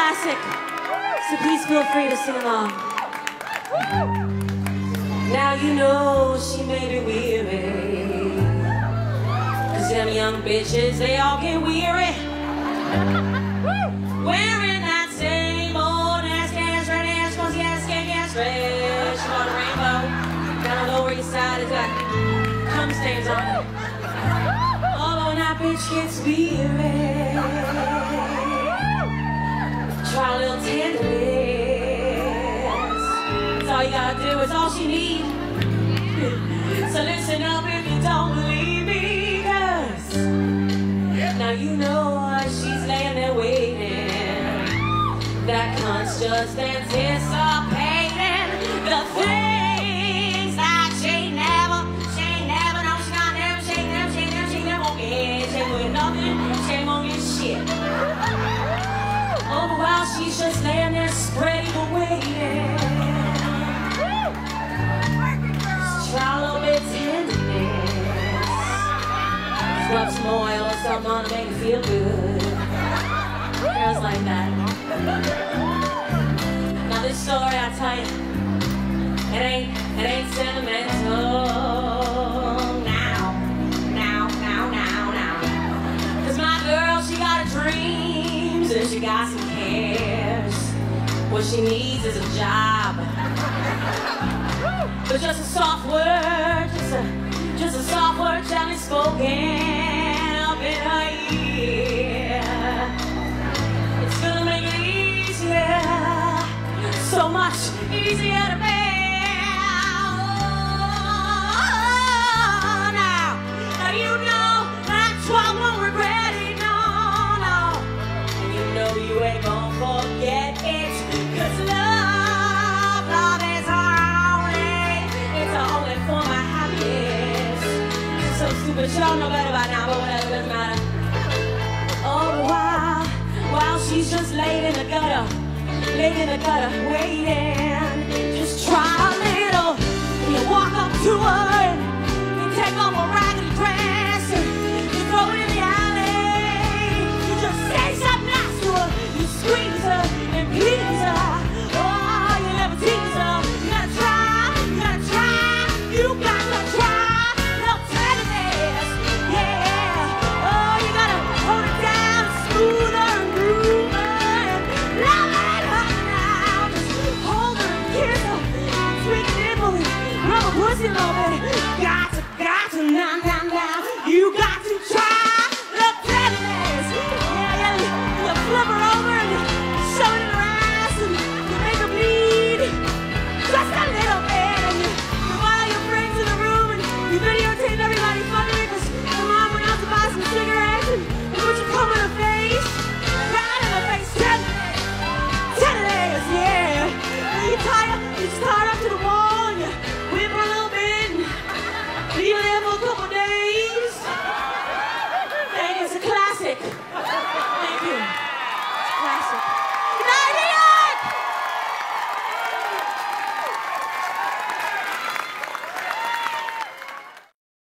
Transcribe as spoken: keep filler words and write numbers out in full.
classic, so please feel free to sing along. Now you know she may be weary, cause them young bitches, they all get weary, wearing that same old ass gas, red ass, cause yes, gas, gas, red. She got a rainbow, down the lower east side, it's got cum stains on it. Oh, when that bitch gets weary, try a little tenderness. That's all you gotta do, it's all she needs. So listen up if you don't believe me, cause now you know she's laying there waiting. That cunt's just anticipating the things that she never, she never, no, she not never, she never, she never, she never won't get. She with nothing, she won't get shit. Oh, while she's just laying there spreading and waiting. Try a little bit of tenderness. Rub some oil or something on to make it feel good. Girls like that. Now this story, I tell you, it ain't, it ain't sentimental. Now, now, now, now, now. Cause my girl, she got her dreams and she got some cares. What she needs is a job. But just a soft word, just a, just a soft word gently spoken up in her ear. It's gonna make it easier, so much easier to bear. Oh, now, now you know that twelve won't regret it, no, no. And you know you ain't gonna forget it, cause love, love is only for my happiness. So stupid, y'all know better by now, but whatever, doesn't matter. Oh, while, while she's just laid in the gutter, laid in the gutter, waiting, just try a little. You walk up to her.